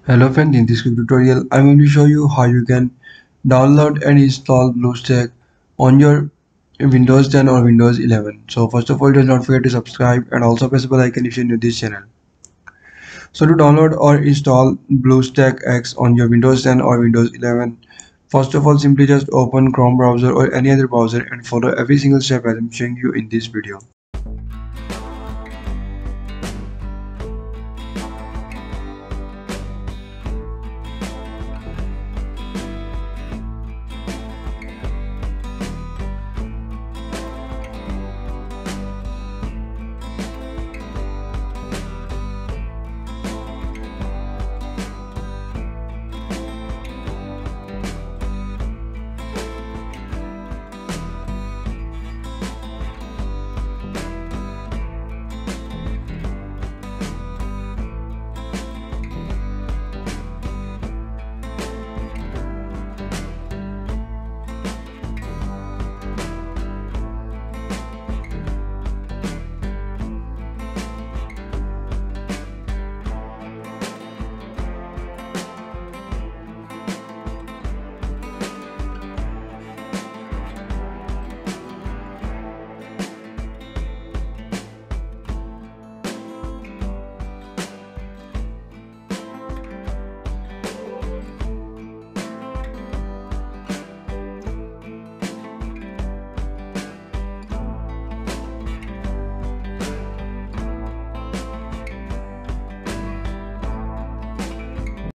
Hello friends, in this quick tutorial I'm going to show you how you can download and install BlueStacks on your Windows 10 or Windows 11. So first of all, do not forget to subscribe and also press the bell icon if you're new to this channel. So to download or install BlueStacks X on your Windows 10 or Windows 11, first of all simply just open Chrome browser or any other browser and follow every single step as I'm showing you in this video.